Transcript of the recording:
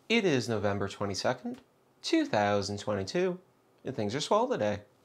It is November 22nd, 2022, and things are swell today.